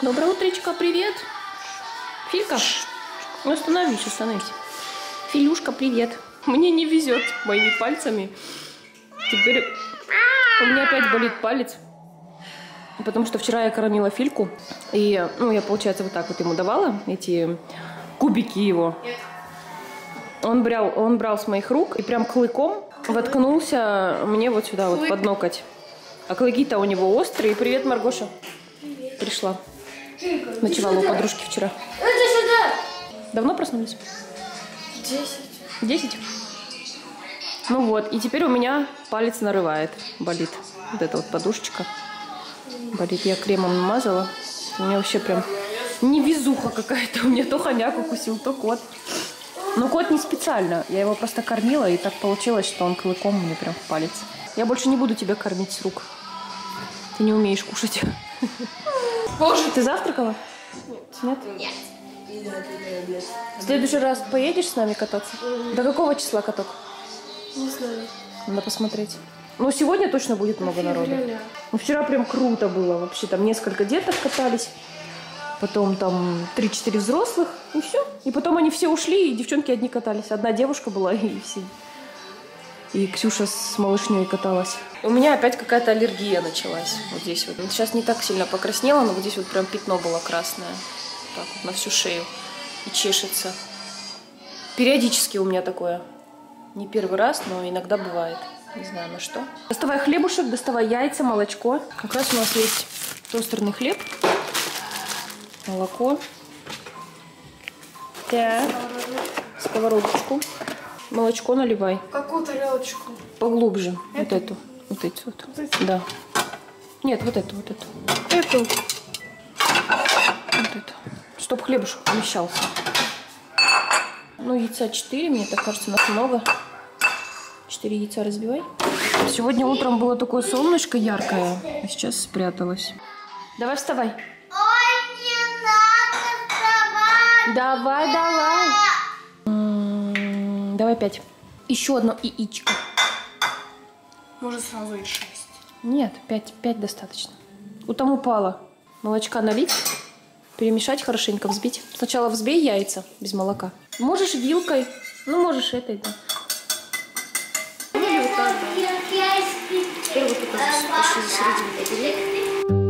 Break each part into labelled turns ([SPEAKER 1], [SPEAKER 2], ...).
[SPEAKER 1] Доброе утречко, привет. Филька, ну остановись. Филюшка, привет. Мне не везет моими пальцами. Теперь у меня опять болит палец. Потому что вчера я кормила Фильку. И, я, получается, вот так вот ему давала эти кубики его. Он брал с моих рук и прям клыком воткнулся мне вот сюда, вот под ноготь. А клыки-то у него острые. Привет, Маргоша. Привет. Пришла. Ночевала у подружки вчера.
[SPEAKER 2] Это сюда!
[SPEAKER 1] Давно проснулись?
[SPEAKER 2] 10.
[SPEAKER 1] 10? Ну вот, и теперь у меня палец нарывает, болит. Вот эта вот подушечка болит. Я кремом намазала. У меня вообще прям невезуха какая-то. У меня то хомяк укусил, то кот. Но кот не специально. Я его просто кормила, и так получилось, что он клыком мне прям в палец. Я больше не буду тебя кормить с рук. Ты не умеешь кушать.
[SPEAKER 2] Боже,
[SPEAKER 1] ты завтракала? Нет.
[SPEAKER 2] Нет.
[SPEAKER 1] В следующий раз поедешь с нами кататься? До какого числа каток?
[SPEAKER 2] Не знаю.
[SPEAKER 1] Надо посмотреть. Ну, сегодня точно будет много народу. Ну, вчера прям круто было вообще. Там несколько деток катались. Потом там 3-4 взрослых. И все. И потом они все ушли, и девчонки одни катались. Одна девушка была, и все. И Ксюша с малышней каталась. У меня опять какая-то аллергия началась. Вот здесь вот. Сейчас не так сильно покраснела, но вот здесь вот прям пятно было красное. Так вот, на всю шею. И чешется. Периодически у меня такое. Не первый раз, но иногда бывает. Не знаю на что. Доставай хлебушек, доставай яйца, молочко. Как раз у нас есть тостерный хлеб. Молоко. Так. Сковородочку. Молочко наливай.
[SPEAKER 2] Какую тарелочку?
[SPEAKER 1] Поглубже. Вот эту. Вот эти вот. Да. Нет, вот эту.
[SPEAKER 2] Эту.
[SPEAKER 1] Вот эту. Чтоб хлебушек помещался. Ну, яйца 4, мне так кажется, нас много. 4 яйца разбивай. Сегодня утром было такое солнышко яркое, а сейчас спряталось. Давай вставай.
[SPEAKER 2] Ой, не надо вставать.
[SPEAKER 1] Давай. Давай 5. Еще одно яичко.
[SPEAKER 2] Может, сразу и 6.
[SPEAKER 1] Нет, 5 достаточно. Вот там упало. Молочка налить, перемешать хорошенько, взбить. Сначала взбей яйца без молока. Можешь вилкой, ну можешь этой, да. Теперь вот это почти за серединку бери.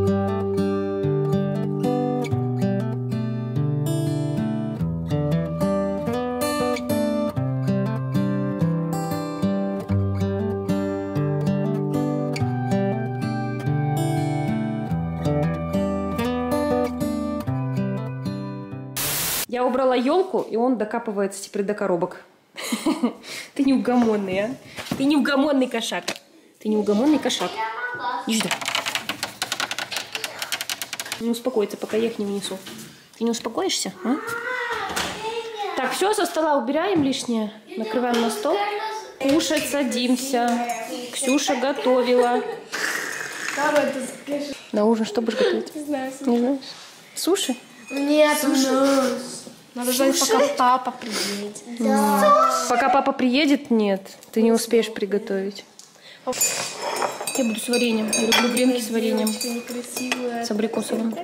[SPEAKER 1] Я убрала елку, и он докапывается теперь до коробок. Ты неугомонный, а? Ты неугомонный кошак. Ты неугомонный кошак. Иди сюда. Не успокоится, пока я их не внесу. Ты не успокоишься, а? Так, все, со стола убираем лишнее. Накрываем на стол. Кушать садимся. Ксюша готовила. На ужин что будешь готовить?
[SPEAKER 2] Не знаю.
[SPEAKER 1] Не знаешь? Суши?
[SPEAKER 2] Нет, надо ждать, пока папа приедет.
[SPEAKER 1] Да. Пока папа приедет, нет. Ты не успеешь приготовить. Я буду с вареньем. Я люблю гренки с вареньем. С абрикосовым.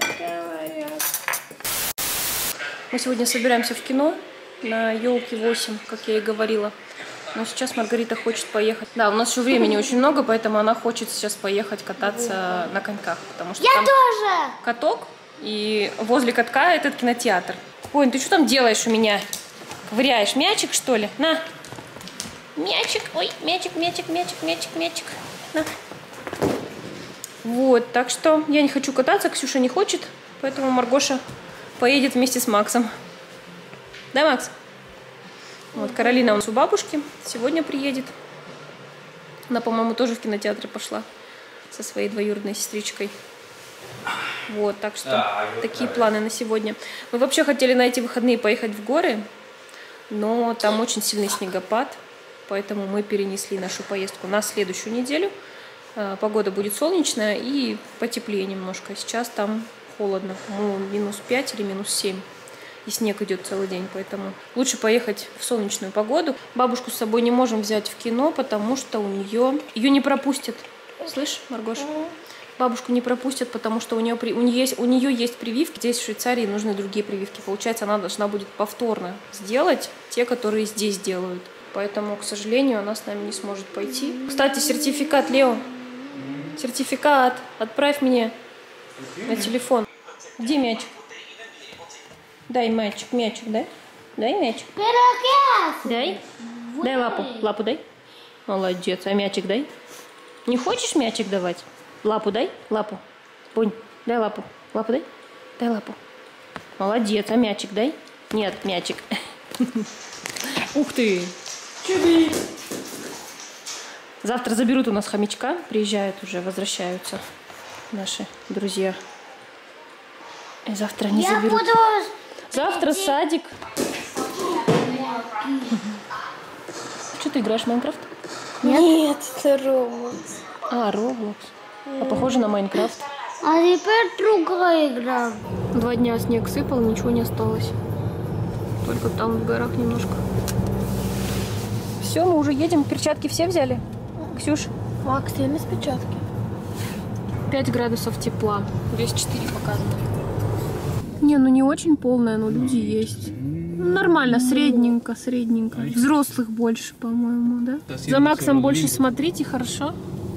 [SPEAKER 1] Мы сегодня собираемся в кино на елке 8, как я и говорила. Но сейчас Маргарита хочет поехать. Да, у нас еще времени очень много, поэтому она хочет сейчас поехать кататься на коньках. Потому что
[SPEAKER 2] Я тоже!
[SPEAKER 1] Каток, и возле катка этот кинотеатр. Ой, ты что там делаешь у меня? Ковыряешь мячик, что ли? На! Мячик, ой, мячик. На. Вот, так что я не хочу кататься, Ксюша не хочет, поэтому Маргоша поедет вместе с Максом. Да, Макс? Вот, Каролина у нас у бабушки сегодня приедет. Она, по-моему, тоже в кинотеатр пошла со своей двоюродной сестричкой. Вот, так что такие планы на сегодня. Мы вообще хотели на эти выходные поехать в горы, но там очень сильный снегопад, поэтому мы перенесли нашу поездку на следующую неделю. Погода будет солнечная и потеплее немножко. Сейчас там холодно, -5 или -7. И снег идет целый день, поэтому лучше поехать в солнечную погоду. Бабушку с собой не можем взять в кино, потому что ее не пропустят. Слышь, Маргоша? Бабушку не пропустят, потому что у нее есть прививки. Здесь, в Швейцарии, нужны другие прививки. Получается, она должна будет повторно сделать те, которые здесь делают. Поэтому, к сожалению, она с нами не сможет пойти. Кстати, сертификат, Лео. Сертификат. Отправь мне на телефон. Где мячик? Дай мячик. Мячик, дай. Дай мячик. Дай. Дай лапу. Лапу дай. Молодец. А мячик дай. Не хочешь мячик давать? Лапу дай. Лапу. Бунь. Дай лапу. Лапу дай. Дай лапу. Молодец. А мячик дай. Нет, мячик. Ух ты. Чуби. Завтра заберут у нас хомячка. Приезжают уже, возвращаются наши друзья. И завтра они заберут. Завтра садик. Что ты играешь в Майнкрафт?
[SPEAKER 2] Нет, это Roblox.
[SPEAKER 1] А, Roblox. А похоже на Майнкрафт.
[SPEAKER 2] А теперь другая игра.
[SPEAKER 1] 2 дня снег сыпал, ничего не осталось. Только там в горах немножко. Все, мы уже едем. Перчатки все взяли? Ксюш?
[SPEAKER 2] Макс, я без печатки.
[SPEAKER 1] 5 градусов тепла. Здесь 4 показано. Не, ну не очень полная, но люди есть. Нормально, средненько, средненько. Взрослых больше, по-моему, да? За Максом больше смотрите, хорошо?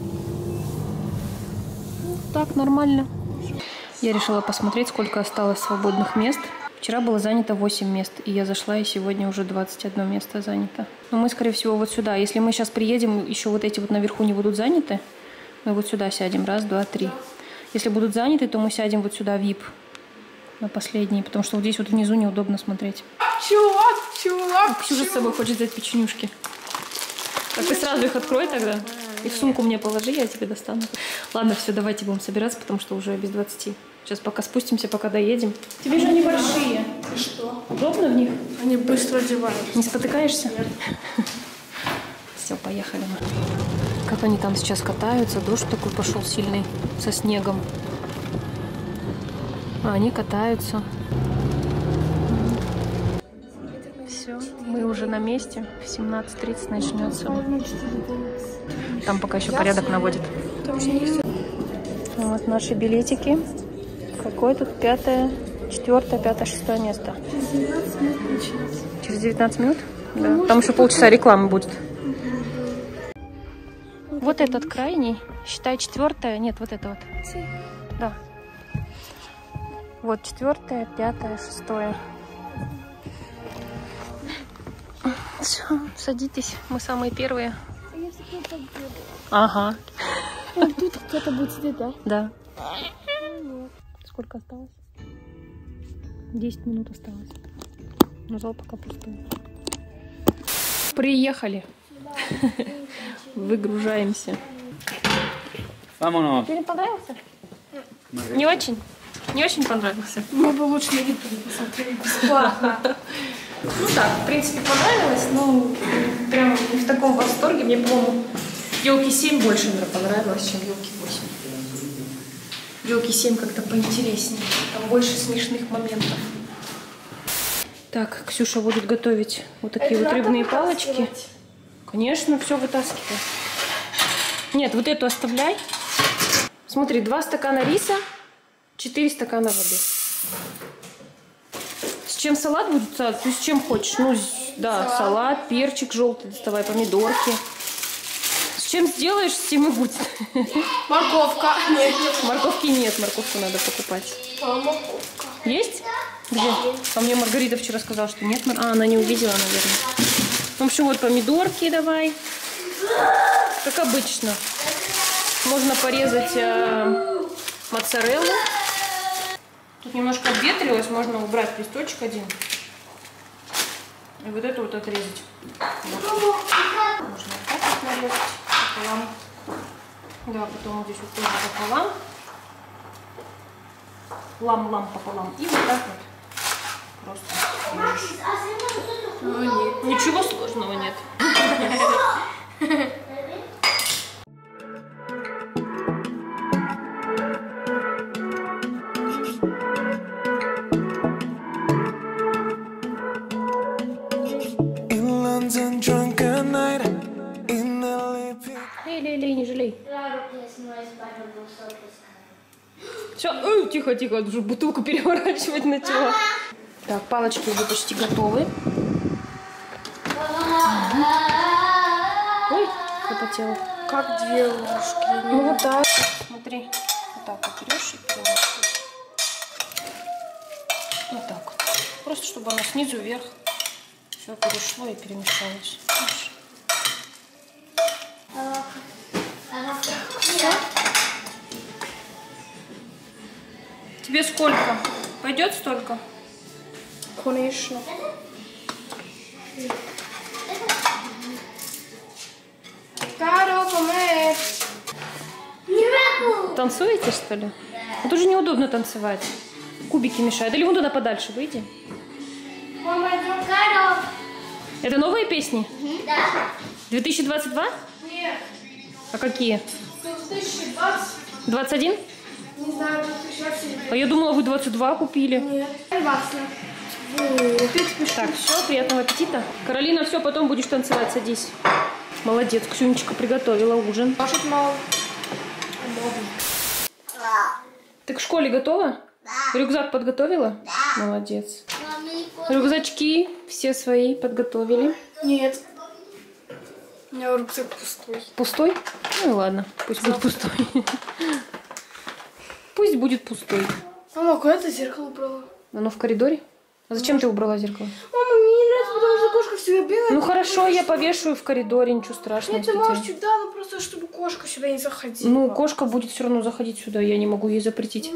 [SPEAKER 1] Так, нормально. Я решила посмотреть, сколько осталось свободных мест. Вчера было занято 8 мест, и я зашла, и сегодня уже 21 место занято. Но мы, скорее всего, вот сюда. Если мы сейчас приедем, еще вот эти вот наверху не будут заняты, мы вот сюда сядем. 1, 2, 3. Если будут заняты, то мы сядем вот сюда, VIP, на последний, потому что вот здесь вот внизу неудобно смотреть. Чувак! Ксюша с собой хочет взять печенюшки. Так ты сразу их открой тогда. И в сумку мне положи, я тебе достану. Ладно, все, давайте будем собираться, потому что уже без 20. Сейчас пока спустимся, пока доедем. Тебе же они большие.
[SPEAKER 2] Что?
[SPEAKER 1] Удобно в них?
[SPEAKER 2] Они быстро одеваются.
[SPEAKER 1] Не спотыкаешься? Все, поехали мы. Как они там сейчас катаются. Дождь такой пошел сильный, со снегом. А они катаются. Все, мы уже на месте. В 17:30 начнется. Там пока еще порядок наводит. Вот наши билетики. Какое тут 5-е, 4-е, 5-е, 6-е место? Через 19 минут? Да. Там еще полчаса рекламы будет. Вот этот крайний, считай 4-е. Нет, вот это вот. Да. Вот 4-е, 5-е, 6-е. Все, садитесь, мы самые первые. Ага.
[SPEAKER 2] Тут кто-то будет сидеть, да?
[SPEAKER 1] Да. Сколько осталось? 10 минут осталось. Но зал пока пустой. Приехали. Выгружаемся. Тебе понравился? Не очень? Не очень понравился?
[SPEAKER 2] Мы бы лучше на YouTube посмотрели бесплатно.
[SPEAKER 1] Ну так, в принципе, понравилось, но прям не в таком восторге. Мне, по-моему, елки 7 больше, наверное, понравилось, чем елки 8. Елки 7 как-то поинтереснее. Там больше смешных моментов. Так, Ксюша будет готовить вот такие вот рыбные палочки. Конечно, все вытаскивай. Нет, вот эту оставляй. Смотри, 2 стакана риса, 4 стакана воды. С чем салат будет? Ты с чем хочешь? Ну, да, салат, перчик желтый, доставай, помидорки. С чем сделаешь, с тем и будет.
[SPEAKER 2] Морковка. Нет.
[SPEAKER 1] Морковки нет, морковку надо покупать.
[SPEAKER 2] Морковка.
[SPEAKER 1] Есть? Где? А мне Маргарита вчера сказала, что нет. А, она не увидела, наверное. В общем, вот помидорки давай. Как обычно. Можно порезать моцареллу. Тут немножко обветрилось, можно убрать листочек один. И вот это вот отрезать. Вот. Можно вот так вот нарезать пополам. Да, потом вот здесь вот тоже пополам. Лам-лам пополам. И вот так вот. Просто. Ну, нет. Ничего сложного нет. Лей, не жалей. Все, тихо, тихо, уже бутылку переворачивать начала. Так, палочки уже почти готовы. Ой, запотела.
[SPEAKER 2] Как 2 ложки?
[SPEAKER 1] Ну вот так, смотри. Вот так вот берешь и переворачиваешь. Вот так вот. Просто чтобы оно снизу вверх все перешло и перемешалось. Все. Тебе сколько? Пойдет столько?
[SPEAKER 2] Конечно. Каро, помэ.
[SPEAKER 1] Танцуете, что ли? Это уже неудобно танцевать. Кубики мешают. Или вон туда подальше выйди.
[SPEAKER 2] Мама, идем. Каро.
[SPEAKER 1] Это новые песни?
[SPEAKER 2] Да.
[SPEAKER 1] 2022?
[SPEAKER 2] Нет.
[SPEAKER 1] А какие?
[SPEAKER 2] 2020.
[SPEAKER 1] 21?
[SPEAKER 2] Не знаю, 2020.
[SPEAKER 1] А я думала, вы 22 купили.
[SPEAKER 2] Нет. 20.
[SPEAKER 1] Так, все, приятного аппетита. Каролина, все, потом будешь танцевать, садись. Молодец, Ксюнечка приготовила ужин.
[SPEAKER 2] Может, мало.
[SPEAKER 1] Ты к школе готова? Да. Рюкзак подготовила? Да. Молодец. Рюкзачки все свои подготовили?
[SPEAKER 2] Нет. У меня рюкзак пустой.
[SPEAKER 1] Пустой? Ну и ладно, пусть будет пустой. Пусть будет пустой.
[SPEAKER 2] Мама, куда ты зеркало убрала?
[SPEAKER 1] Оно в коридоре? А зачем ты убрала зеркало?
[SPEAKER 2] Мама, мне не нравится, потому что кошка всегда белая.
[SPEAKER 1] Ну хорошо, я повешаю в коридоре, ничего страшного.
[SPEAKER 2] Нет, ты можешь сюда, но просто чтобы кошка сюда не заходила.
[SPEAKER 1] Ну, кошка будет все равно заходить сюда, я не могу ей запретить.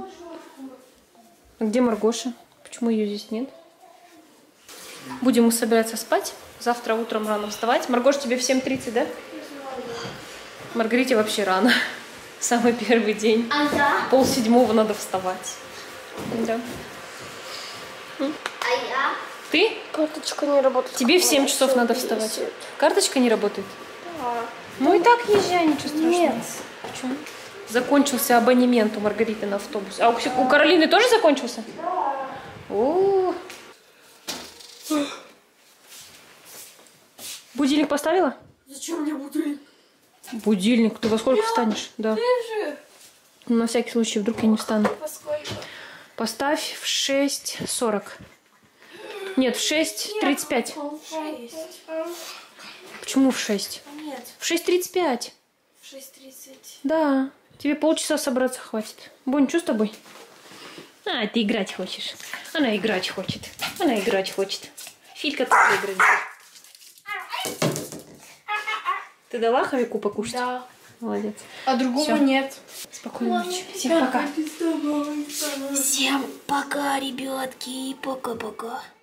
[SPEAKER 1] А где Маргоша? Почему ее здесь нет? Будем мы собираться спать. Завтра утром рано вставать. Маргош, тебе в 7:30, да? Маргарите вообще рано. Самый первый день.
[SPEAKER 2] А я?
[SPEAKER 1] 6:30 надо вставать. Да.
[SPEAKER 2] А я?
[SPEAKER 1] Ты?
[SPEAKER 2] Карточка не работает.
[SPEAKER 1] Тебе в 7 часов надо вставать. Карточка не работает?
[SPEAKER 2] Да.
[SPEAKER 1] Ну и так езжай, ничего страшного.
[SPEAKER 2] Нет.
[SPEAKER 1] Почему? Закончился абонемент у Маргариты на автобус. А у Каролины тоже закончился?
[SPEAKER 2] Да.
[SPEAKER 1] О. Будильник поставила?
[SPEAKER 2] Зачем мне будильник?
[SPEAKER 1] Будильник. Ты во сколько встанешь? Да.
[SPEAKER 2] Ты же.
[SPEAKER 1] На всякий случай, вдруг я не встану.
[SPEAKER 2] Поскольку?
[SPEAKER 1] Поставь в 6:40. Нет, в 6:35.
[SPEAKER 2] 6.
[SPEAKER 1] Почему в 6?
[SPEAKER 2] Нет.
[SPEAKER 1] В 6:35.
[SPEAKER 2] 6:30.
[SPEAKER 1] Да. Тебе полчаса собраться хватит. Бонь, что с тобой? А, ты играть хочешь. Она играть хочет. Она играть хочет. Филька тоже играет. Ты дала хомяку покушать?
[SPEAKER 2] Да.
[SPEAKER 1] Молодец.
[SPEAKER 2] А другому
[SPEAKER 1] Всё.
[SPEAKER 2] нет.
[SPEAKER 1] Спокойной ночи. Всем пока.
[SPEAKER 2] Всем пока, ребятки. Пока-пока.